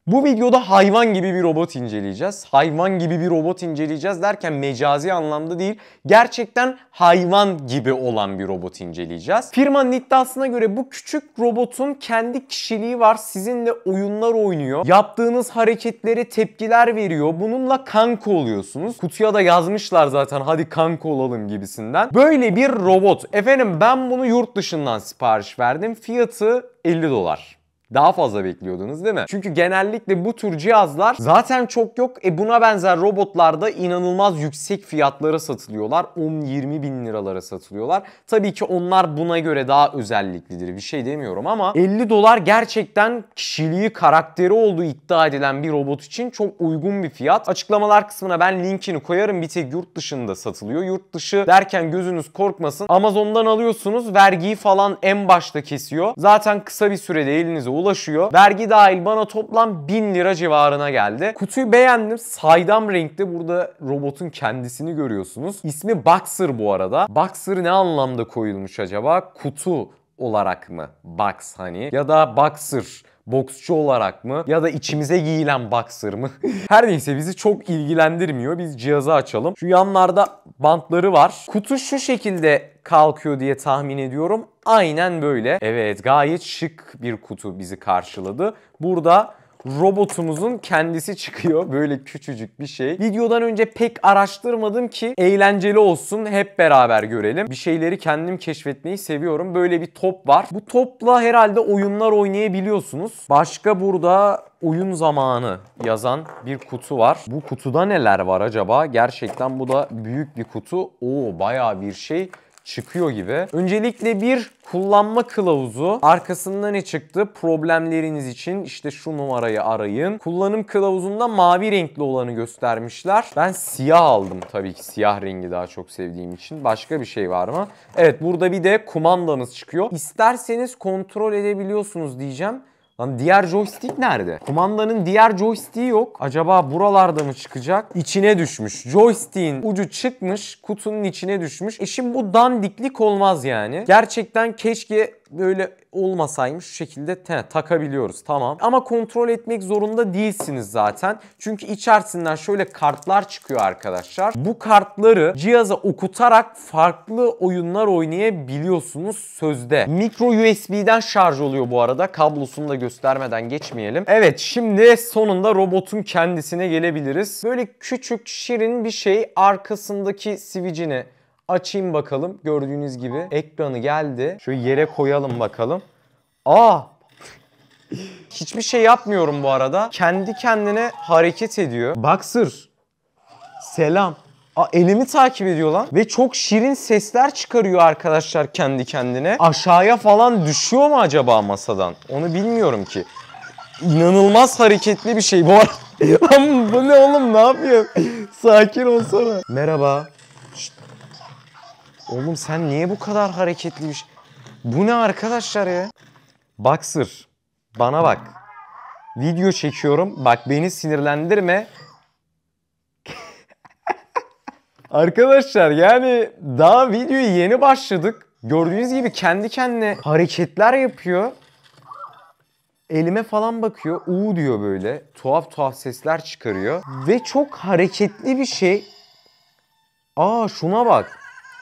Bu videoda hayvan gibi bir robot inceleyeceğiz. Hayvan gibi bir robot inceleyeceğiz derken mecazi anlamda değil, gerçekten hayvan gibi olan bir robot inceleyeceğiz. Firmanın iddiasına göre bu küçük robotun kendi kişiliği var. Sizinle oyunlar oynuyor. Yaptığınız hareketleri tepkiler veriyor. Bununla kanka oluyorsunuz. Kutuya da yazmışlar zaten hadi kanka olalım gibisinden. Böyle bir robot. Efendim ben bunu yurt dışından sipariş verdim. Fiyatı $50. Daha fazla bekliyordunuz değil mi? Çünkü genellikle bu tür cihazlar zaten çok yok. Buna benzer robotlar da inanılmaz yüksek fiyatlara satılıyorlar. 10-20 bin liralara satılıyorlar. Tabii ki onlar buna göre daha özelliklidir. Bir şey demiyorum ama $50 gerçekten kişiliği, karakteri olduğu iddia edilen bir robot için çok uygun bir fiyat. Açıklamalar kısmına ben linkini koyarım. Bir tek yurt dışında satılıyor. Yurt dışı derken gözünüz korkmasın. Amazon'dan alıyorsunuz. Vergiyi falan en başta kesiyor. Zaten kısa bir sürede elinize ulaşıyor. Vergi dahil bana toplam 1000 lira civarına geldi. Kutuyu beğendim. Saydam renkte burada robotun kendisini görüyorsunuz. İsmi Boxer bu arada. Boxer ne anlamda koyulmuş acaba? Kutu olarak mı? Box hani. Ya da Boxer. Boksçu olarak mı? Ya da içimize giyilen boxer mı? Her neyse bizi çok ilgilendirmiyor. Biz cihazı açalım. Şu yanlarda bantları var. Kutu şu şekilde kalkıyor diye tahmin ediyorum. Aynen böyle. Evet, gayet şık bir kutu bizi karşıladı. Burada robotumuzun kendisi çıkıyor. Böyle küçücük bir şey. Videodan önce pek araştırmadım ki eğlenceli olsun, hep beraber görelim. Bir şeyleri kendim keşfetmeyi seviyorum. Böyle bir top var. Bu topla herhalde oyunlar oynayabiliyorsunuz. Başka burada oyun zamanı yazan bir kutu var. Bu kutuda neler var acaba? Gerçekten bu da büyük bir kutu. Oo, bayağı bir şey çıkıyor gibi. Öncelikle bir kullanma kılavuzu. Arkasında ne çıktı? Problemleriniz için işte şu numarayı arayın. Kullanım kılavuzunda mavi renkli olanı göstermişler. Ben siyah aldım tabii ki. Siyah rengi daha çok sevdiğim için. Başka bir şey var mı? Evet, burada bir de kumandanız çıkıyor. İsterseniz kontrol edebiliyorsunuz diyeceğim. Lan diğer joystick nerede? Kumandanın diğer joystick'i yok. Acaba buralarda mı çıkacak? İçine düşmüş. Joystick'in ucu çıkmış, kutunun içine düşmüş. Şimdi bu dandiklik olmaz yani. Gerçekten keşke böyle olmasaymış, şu şekilde takabiliyoruz, tamam. Ama kontrol etmek zorunda değilsiniz zaten. Çünkü içerisinden şöyle kartlar çıkıyor arkadaşlar. Bu kartları cihaza okutarak farklı oyunlar oynayabiliyorsunuz sözde. Micro USB'den şarj oluyor bu arada. Kablosunu da göstermeden geçmeyelim. Evet, şimdi sonunda robotun kendisine gelebiliriz. Böyle küçük şirin bir şey. Arkasındaki switch'ini açayım bakalım. Gördüğünüz gibi ekranı geldi. Şöyle yere koyalım bakalım. Hiçbir şey yapmıyorum bu arada. Kendi kendine hareket ediyor. Boxer. Selam. Elimi takip ediyor lan. Ve çok şirin sesler çıkarıyor arkadaşlar kendi kendine. Aşağıya falan düşüyor mu acaba masadan? Onu bilmiyorum ki. İnanılmaz hareketli bir şey bu arada. Lan bu ne oğlum, ne yapıyor? Sakin olsana. Merhaba. Şşt. Oğlum sen niye bu kadar hareketli bir şey? Bu ne arkadaşlar ya? Boxer, bana bak. Video çekiyorum. Bak beni sinirlendirme. Arkadaşlar yani daha videoya yeni başladık. Gördüğünüz gibi kendi kendine hareketler yapıyor. Elime falan bakıyor. Diyor böyle. Tuhaf tuhaf sesler çıkarıyor. Ve çok hareketli bir şey. Şuna bak.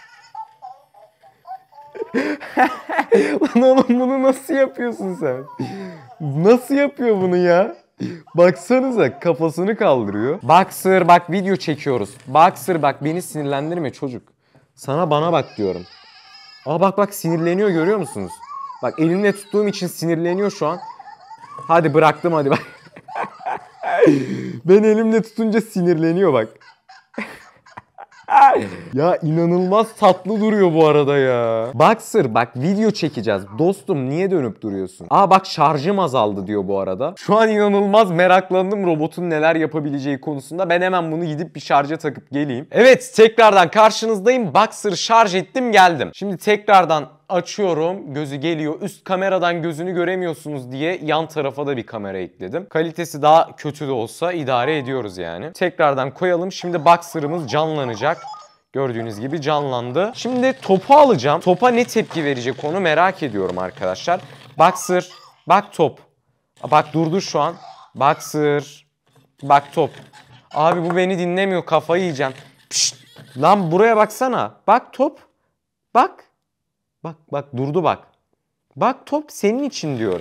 Lan oğlum bunu nasıl yapıyorsun sen? Nasıl yapıyor bunu ya? Baksanıza, kafasını kaldırıyor. Boxer bak, video çekiyoruz. Boxer bak, beni sinirlendirme çocuk. Sana bana bak diyorum. Bak sinirleniyor, görüyor musunuz? Bak elimle tuttuğum için sinirleniyor şu an. Hadi bıraktım, hadi bak. Ben elimle tutunca sinirleniyor bak. Ya inanılmaz tatlı duruyor bu arada ya. Boxer bak, video çekeceğiz. Dostum niye dönüp duruyorsun? Bak şarjım azaldı diyor bu arada. Şu an inanılmaz meraklandım robotun neler yapabileceği konusunda. Ben hemen bunu gidip bir şarja takıp geleyim. Evet, tekrardan karşınızdayım. Boxer'ı şarj ettim, geldim. Şimdi tekrardan açıyorum. Gözü geliyor. Üst kameradan gözünü göremiyorsunuz diye yan tarafa da bir kamera ekledim. Kalitesi daha kötü de olsa idare ediyoruz yani. Tekrardan koyalım. Şimdi Boxer'ımız canlanacak. Gördüğünüz gibi canlandı. Şimdi topu alacağım. Topa ne tepki verecek onu merak ediyorum arkadaşlar. Boxer, bak top. Bak durdu şu an. Boxer. Bak top. Abi bu beni dinlemiyor. Kafayı yiyeceğim. Pişt. Lan buraya baksana. Bak top. Bak. Bak durdu bak. Bak top senin için diyorum.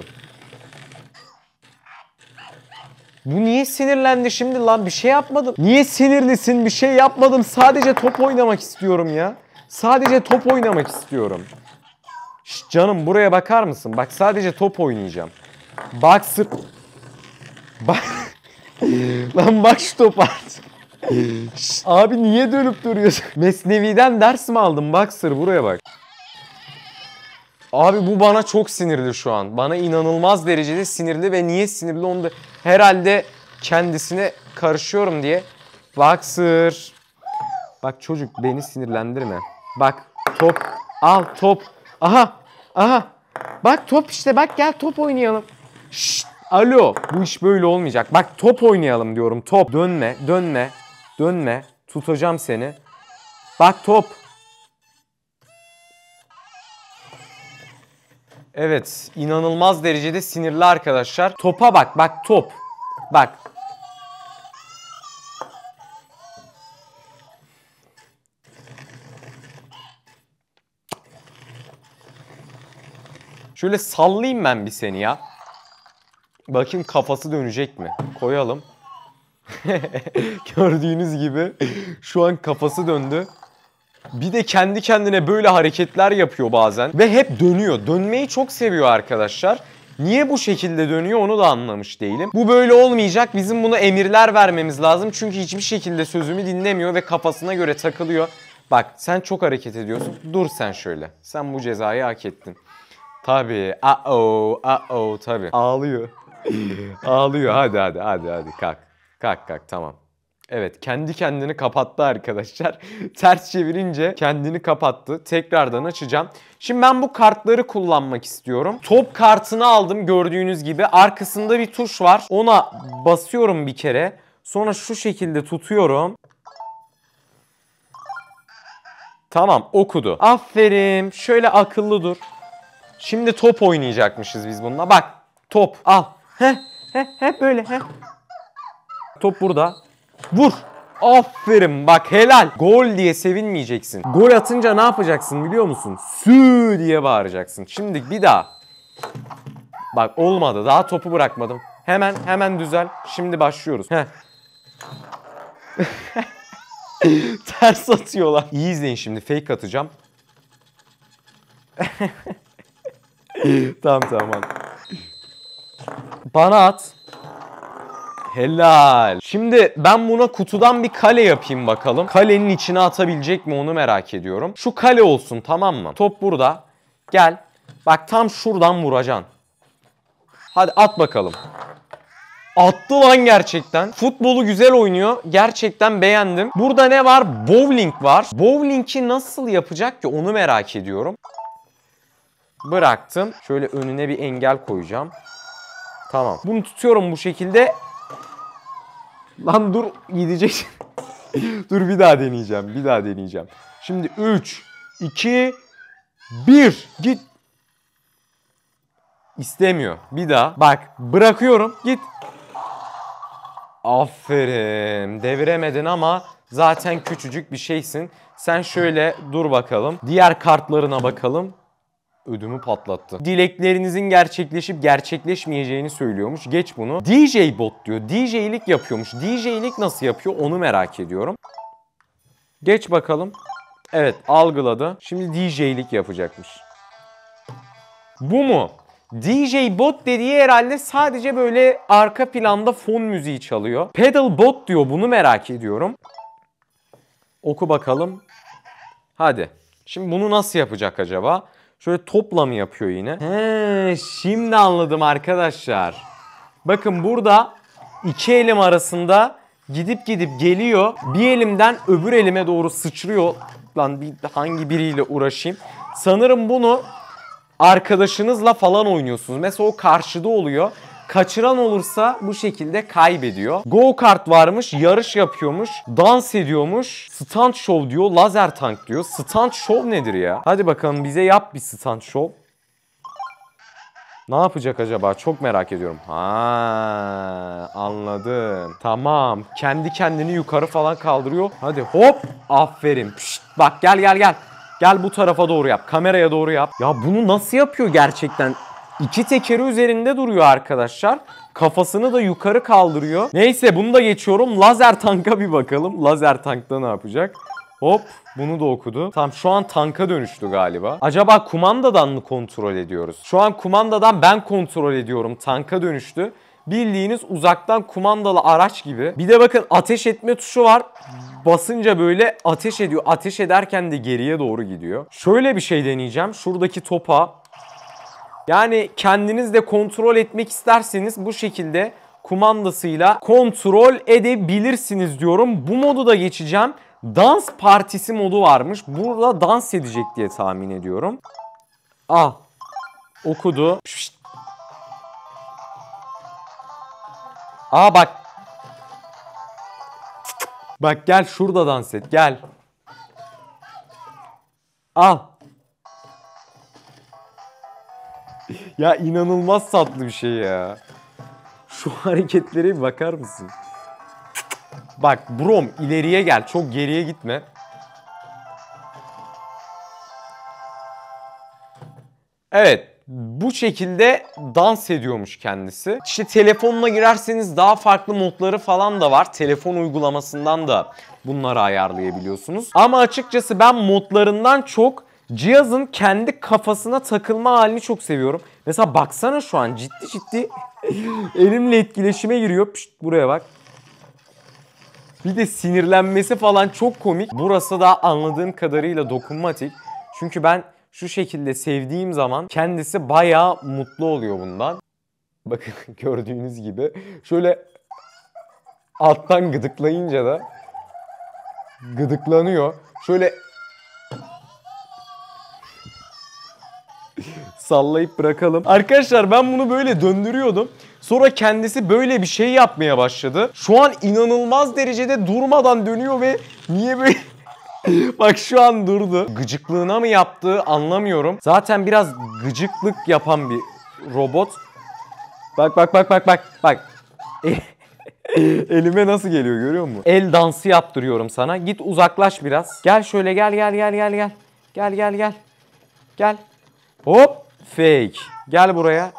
Bu niye sinirlendi şimdi lan? Bir şey yapmadım. Niye sinirlisin? Bir şey yapmadım. Sadece top oynamak istiyorum ya. Sadece top oynamak istiyorum. Şşt canım buraya bakar mısın? Bak sadece top oynayacağım. Boxer. Bak. Lan bak şu top artık. Abi niye dönüp duruyorsun? Mesnevi'den ders mi aldın Boxer? Buraya bak. Abi bu bana çok sinirli şu an. Bana inanılmaz derecede sinirli ve niye sinirli onu da herhalde kendisine karışıyorum diye. Boxer. Bak çocuk beni sinirlendirme. Bak top. Al top. Aha. Aha. Bak top işte bak gel top oynayalım. Şşt. Alo. Bu iş böyle olmayacak. Bak top oynayalım diyorum. Top. Dönme. Dönme. Dönme. Tutacağım seni. Bak top. Evet. İnanılmaz derecede sinirli arkadaşlar. Topa bak. Bak top. Bak. Şöyle sallayayım ben bir seni ya. Bakayım kafası dönecek mi? Koyalım. Gördüğünüz gibi şu an kafası döndü. Bir de kendi kendine böyle hareketler yapıyor bazen. Ve hep dönüyor. Dönmeyi çok seviyor arkadaşlar. Niye bu şekilde dönüyor onu da anlamış değilim. Bu böyle olmayacak. Bizim buna emirler vermemiz lazım. Çünkü hiçbir şekilde sözümü dinlemiyor ve kafasına göre takılıyor. Bak sen çok hareket ediyorsun. Dur sen şöyle. Sen bu cezayı hak ettin. Tabii. Tabii. Ağlıyor. Ağlıyor. Hadi kalk. Kalk tamam. Evet kendi kendini kapattı arkadaşlar. Ters çevirince kendini kapattı. Tekrardan açacağım. Şimdi ben bu kartları kullanmak istiyorum. Top kartını aldım gördüğünüz gibi. Arkasında bir tuş var. Ona basıyorum bir kere. Sonra şu şekilde tutuyorum. Tamam okudu. Aferin. Şöyle akıllı dur. Şimdi top oynayacakmışız biz bununla. Bak top al. Hep böyle. Top burada. Vur. Aferin bak helal. Gol diye sevinmeyeceksin. Gol atınca ne yapacaksın biliyor musun? Sü diye bağıracaksın. Şimdi bir daha. Bak olmadı. Daha topu bırakmadım. Hemen düzel. Şimdi başlıyoruz. Ters atıyorlar. İyi izleyin şimdi. Fake atacağım. Tamam. Bana at. Helal. Şimdi ben buna kutudan bir kale yapayım bakalım. Kalenin içine atabilecek mi onu merak ediyorum. Şu kale olsun tamam mı? Top burada. Gel. Bak tam şuradan vuracaksın. Hadi at bakalım. Attı lan gerçekten. Futbolu güzel oynuyor. Gerçekten beğendim. Burada ne var? Bowling var. Bowling'i nasıl yapacak ki onu merak ediyorum. Bıraktım. Şöyle önüne bir engel koyacağım. Tamam. Bunu tutuyorum bu şekilde. Lan dur gidecek. Dur bir daha deneyeceğim. Şimdi 3, 2, 1. Git. İstemiyor. Bir daha. Bak bırakıyorum. Git. Aferin. Deviremedin ama zaten küçücük bir şeysin. Sen şöyle dur bakalım. Diğer kartlarına bakalım. Ödümü patlattı. Dileklerinizin gerçekleşip gerçekleşmeyeceğini söylüyormuş. Geç bunu. DJ bot diyor. DJ'lik yapıyormuş. DJ'lik nasıl yapıyor onu merak ediyorum. Geç bakalım. Evet algıladı. Şimdi DJ'lik yapacakmış. Bu mu? DJ bot dediği herhalde sadece böyle arka planda fon müziği çalıyor. Pedal bot diyor bunu merak ediyorum. Oku bakalım. Hadi. Şimdi bunu nasıl yapacak acaba? Şöyle topla mı yapıyor yine? Şimdi anladım arkadaşlar. Bakın burada iki elim arasında gidip geliyor. Bir elimden öbür elime doğru sıçrıyor. Lan hangi biriyle uğraşayım? Sanırım bunu arkadaşınızla falan oynuyorsunuz. Mesela o karşıda oluyor. Kaçıran olursa bu şekilde kaybediyor. Go kart varmış, yarış yapıyormuş, dans ediyormuş, stunt show diyor, lazer tank diyor. Stunt show nedir ya? Hadi bakalım bize yap bir stunt show. Ne yapacak acaba? Çok merak ediyorum. Ha, anladım. Tamam. Kendi kendini yukarı falan kaldırıyor. Hadi hop. Aferin. Pişt, bak gel. Gel bu tarafa doğru yap. Kameraya doğru yap. Ya bunu nasıl yapıyor gerçekten? İki tekeri üzerinde duruyor arkadaşlar. Kafasını da yukarı kaldırıyor. Neyse bunu da geçiyorum. Lazer tanka bir bakalım. Lazer tankta ne yapacak? Hop, bunu da okudu. Tamam, şu an tanka dönüştü galiba. Acaba kumandadan mı kontrol ediyoruz? Şu an kumandadan ben kontrol ediyorum. Tanka dönüştü. Bildiğiniz uzaktan kumandalı araç gibi. Bir de bakın ateş etme tuşu var. Basınca böyle ateş ediyor. Ateş ederken de geriye doğru gidiyor. Şöyle bir şey deneyeceğim. Şuradaki topa, yani kendiniz de kontrol etmek isterseniz bu şekilde kumandasıyla kontrol edebilirsiniz diyorum. Bu modu da geçeceğim. Dans partisi modu varmış. Burada dans edecek diye tahmin ediyorum. Ah, okudu. Pişt. Aa bak. Bak gel şurada dans et, gel. Al. Ya inanılmaz tatlı bir şey ya. Şu hareketlere bir bakar mısın? Bak Brom, ileriye gel. Çok geriye gitme. Evet. Bu şekilde dans ediyormuş kendisi. İşte telefonuna girerseniz daha farklı modları falan da var. Telefon uygulamasından da bunları ayarlayabiliyorsunuz. Ama açıkçası ben modlarından çok cihazın kendi kafasına takılma halini çok seviyorum. Mesela baksana şu an ciddi elimle etkileşime giriyor. Pişt, buraya bak. Bir de sinirlenmesi falan çok komik. Burası da anladığım kadarıyla dokunmatik. Çünkü ben şu şekilde sevdiğim zaman kendisi bayağı mutlu oluyor bundan. Bakın gördüğünüz gibi şöyle alttan gıdıklayınca da gıdıklanıyor. Şöyle sallayıp bırakalım. Arkadaşlar ben bunu böyle döndürüyordum. Sonra kendisi böyle bir şey yapmaya başladı. Şu an inanılmaz derecede durmadan dönüyor ve niye böyle... Bak şu an durdu. Gıcıklığına mı yaptığı anlamıyorum. Zaten biraz gıcıklık yapan bir robot. Bak. Elime nasıl geliyor görüyor musun? El dansı yaptırıyorum sana. Git uzaklaş biraz. Gel şöyle gel. Gel. Hop. Fake. Gel buraya.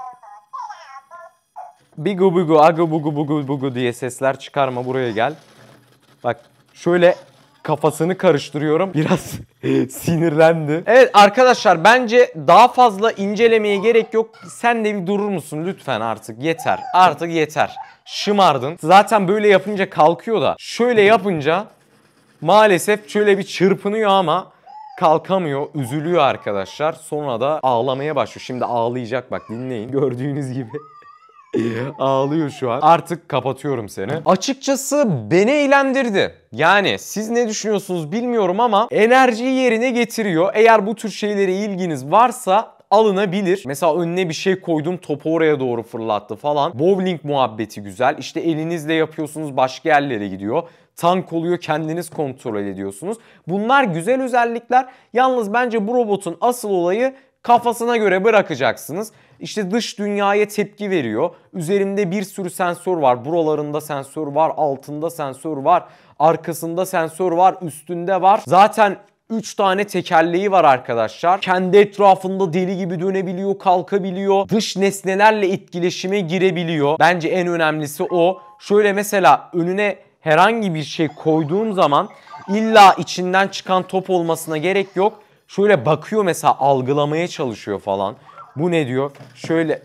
Bigu bugu agu bugu bugu bugu diye sesler çıkarma, buraya gel. Bak şöyle kafasını karıştırıyorum. Biraz sinirlendi. Evet arkadaşlar bence daha fazla incelemeye gerek yok. Sen de bir durur musun lütfen artık, yeter. Artık yeter. Şımardın. Zaten böyle yapınca kalkıyor da şöyle yapınca maalesef şöyle bir çırpınıyor ama kalkamıyor. Üzülüyor arkadaşlar. Sonra da ağlamaya başlıyor. Şimdi ağlayacak bak, dinleyin. Gördüğünüz gibi. Ağlıyor şu an. Artık kapatıyorum seni. Açıkçası beni eğlendirdi. Yani siz ne düşünüyorsunuz bilmiyorum ama enerjiyi yerine getiriyor. Eğer bu tür şeylere ilginiz varsa alınabilir. Mesela önüne bir şey koydum, topu oraya doğru fırlattı falan. Bowling muhabbeti güzel. İşte elinizle yapıyorsunuz, başka yerlere gidiyor. Tank oluyor, kendiniz kontrol ediyorsunuz. Bunlar güzel özellikler. Yalnız bence bu robotun asıl olayı kafasına göre bırakacaksınız. İşte dış dünyaya tepki veriyor. Üzerinde bir sürü sensör var. Buralarında sensör var, altında sensör var, arkasında sensör var, üstünde var. Zaten 3 tane tekerleği var arkadaşlar. Kendi etrafında deli gibi dönebiliyor, kalkabiliyor. Dış nesnelerle etkileşime girebiliyor. Bence en önemlisi o. Şöyle mesela önüne herhangi bir şey koyduğum zaman illa içinden çıkan top olmasına gerek yok. Şöyle bakıyor mesela, algılamaya çalışıyor falan. Bu ne diyor? Şöyle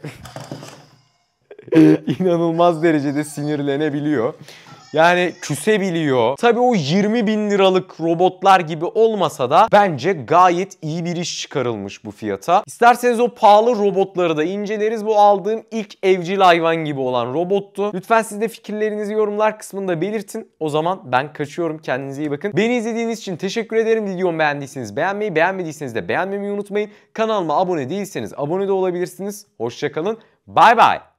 inanılmaz derecede sinirlenebiliyor. Yani küsebiliyor. Tabii o 20.000 liralık robotlar gibi olmasa da bence gayet iyi bir iş çıkarılmış bu fiyata. İsterseniz o pahalı robotları da inceleriz. Bu aldığım ilk evcil hayvan gibi olan robottu. Lütfen siz de fikirlerinizi yorumlar kısmında belirtin. O zaman ben kaçıyorum. Kendinize iyi bakın. Beni izlediğiniz için teşekkür ederim. Videomu beğendiyseniz beğenmeyi, beğenmediyseniz de beğenmemeyi unutmayın. Kanalıma abone değilseniz abone de olabilirsiniz. Hoşça kalın. Bay bay.